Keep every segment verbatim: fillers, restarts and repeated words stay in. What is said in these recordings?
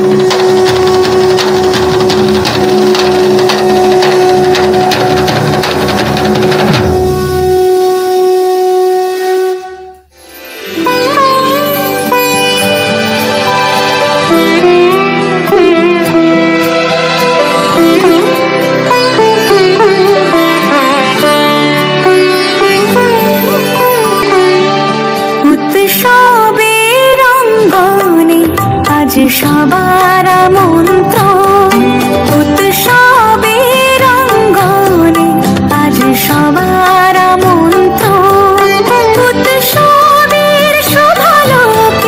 সবার মন্ত্র উৎসবের রঙ্গনে আজ সবার মন্ত্র উৎসবের শোভালোকে।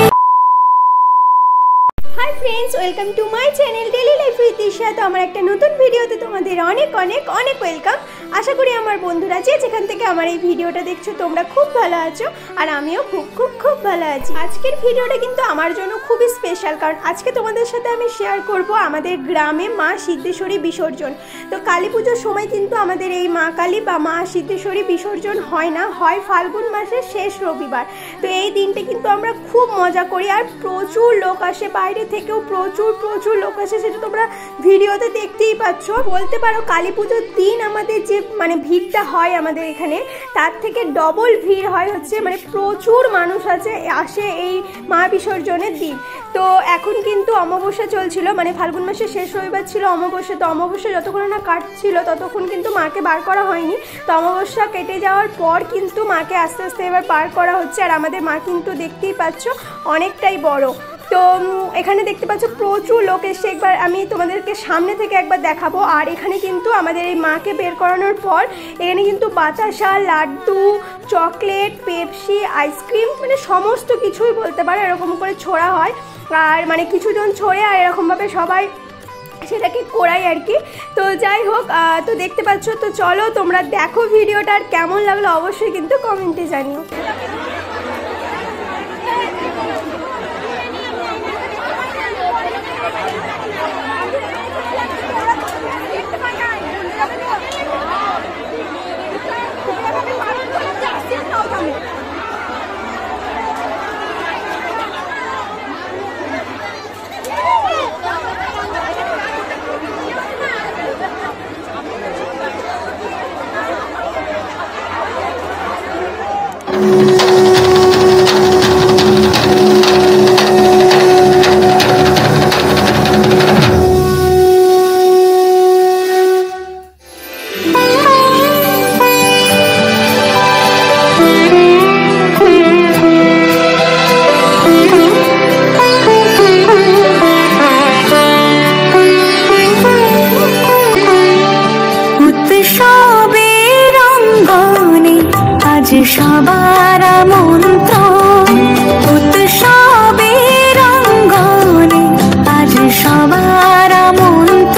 Hi friends, welcome to my channel daily life with Disha. তো আমার একটা নতুন ভিডিওতে তোমাদের অনেক অনেক অনেক ওয়েলকাম। আশা করি আমার বন্ধুরা যে যেখান থেকে আমার এই ভিডিওটা দেখছো তোমরা খুব ভালো আছো, আর আমিও খুব খুব খুব ভালো আছি। আজকের ভিডিওটা কিন্তু আমার জন্য খুবই স্পেশাল, কারণ আজকে তোমাদের সাথে আমি শেয়ার করব আমাদের গ্রামে মা সিদ্ধেশ্বরী বিসর্জন। তো কালী পুজোর সময় কিন্তু আমাদের এই মা কালী বা মা সিদ্ধেশ্বরী বিসর্জন হয় না, হয় ফাল্গুন মাসের শেষ রবিবার। তো এই দিনটা কিন্তু আমরা খুব মজা করি, আর প্রচুর লোক আসে, বাইরে থেকেও প্রচুর প্রচুর লোক আসে, সেটা তোমরা ভিডিওতে দেখতেই পাচ্ছ। বলতে পারো কালী পুজোর দিন আমাদের যে মানে ভিড়টা হয় আমাদের এখানে, তার থেকে ডবল ভিড় হয় হচ্ছে, মানে প্রচুর মানুষ আছে আসে এই মা বিসর্জনের দিন। তো এখন কিন্তু অমাবস্যা চলছিল, মানে ফাল্গুন মাসের শেষ রবিবার ছিল অমাবস্যা। তো অমাবস্যা যতক্ষণ না কাটছিল ততক্ষণ কিন্তু মাকে বার করা হয়নি। তো অমাবস্যা কেটে যাওয়ার পর কিন্তু মাকে আস্তে আস্তে এবার বার করা হচ্ছে। আর আমাদের মা কিন্তু দেখতেই পাচ্ছ অনেকটাই বড়। তো এখানে দেখতে পাচ্ছ প্রচুর লোক এসে, একবার আমি তোমাদেরকে সামনে থেকে একবার দেখাবো। আর এখানে কিন্তু আমাদের এই মাকে বের করানোর পর এখানে কিন্তু বাতাসা, লাড্ডু, চকলেট, পেপসি, আইসক্রিম, মানে সমস্ত কিছুই বলতে পারো এরকম করে ছোড়া হয়। আর মানে কিছুজন ছোড়ে আর এরকমভাবে সবাই সেটাকে করাই আর কি। তো যাই হোক, তো দেখতে পাচ্ছ। তো চলো তোমরা দেখো ভিডিওটা, আর কেমন লাগলো অবশ্যই কিন্তু কমেন্টে জানিও। সবার মন্ত্র উৎসবের রঙ্গনে আজ সবার মন্ত্র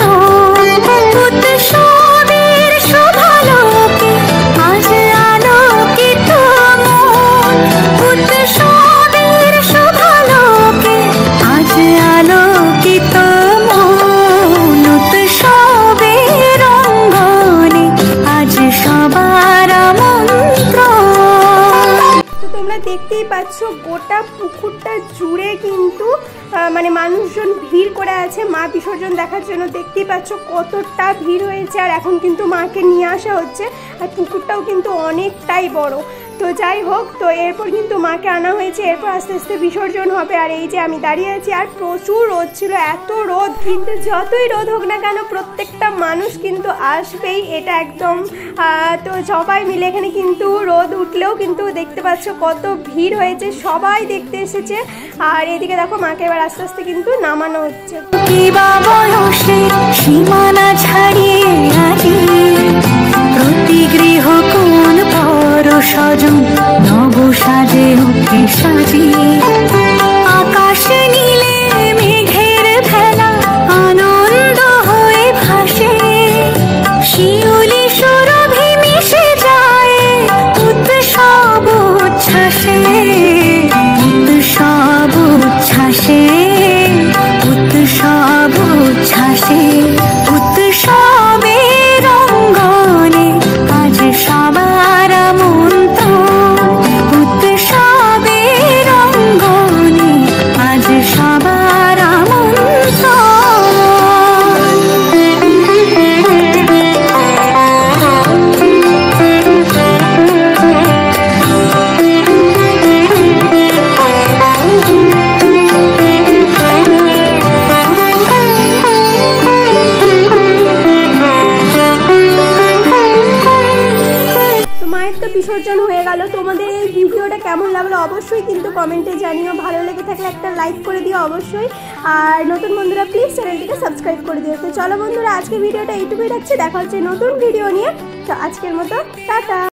উৎসবের শোভালোকে আজ আলোকিত মন উৎসবের শোভালোকে আজ আলোকিত মন উৎসবের রঙ্গনে আজ সবার মন্ত্র। তোমরা দেখতেই পাচ্ছ গোটা পুকুরটা জুড়ে কিন্তু মানে মানুষজন ভিড় করে আছে মা বিসর্জন দেখার জন্য। দেখতেই পাচ্ছ কতটা ভিড় হয়েছে, আর এখন কিন্তু মাকে নিয়ে আসা হচ্ছে, আর পুকুরটাও কিন্তু অনেকটাই বড়। তো যাই হোক, তো এরপর কিন্তু মাকে আনা হয়েছে, এরপর আস্তে আস্তে বিসর্জন হবে। আর এই যে আমি দাঁড়িয়ে আছি, আর প্রচুর রোদ ছিল, এত রোদ, কিন্তু যতই রোদ হোক না কেন প্রত্যেকটা মানুষ কিন্তু আসবেই, এটা একদম। তো সবাই মিলে এখানে কিন্তু রোদ উঠলেও কিন্তু দেখতে পাচ্ছ কত ভিড় হয়েছে, সবাই দেখতে এসেছে। আর এদিকে দেখো মাকে এবার আস্তে আস্তে কিন্তু নামানো হচ্ছে। সীমানা ছাড়িয়ে প্রতি গৃহ কোন পর সজন নব সাজে উঠে সাজিয়ে আকাশে নীলে মেঘের ভেলা আনন্দ হয়ে ভাসে শিউলি সুরভি মিশে যায় উৎসব উচ্ছ্বাসে উৎসব উচ্ছ্বাসে উৎসব উচ্ছ্বাসে উৎসবের রঙ্গনে আজ সবার মন্ত্র উৎসবের চলো, তোমাদের এই ভিডিওটা কেমন লাগলো অবশ্যই কিন্তু কমেন্টে জানিও। ভালো লেগে থাকলে একটা লাইক করে দিও অবশ্যই, আর নতুন বন্ধুরা প্লিজ চ্যানেলটিকে সাবস্ক্রাইব করে দিও। তো চলো বন্ধুরা, আজকে ভিডিওটা এইটুকুই রাখছি, দেখা হচ্ছে নতুন ভিডিও নিয়ে। তো আজকের মতো টাটা।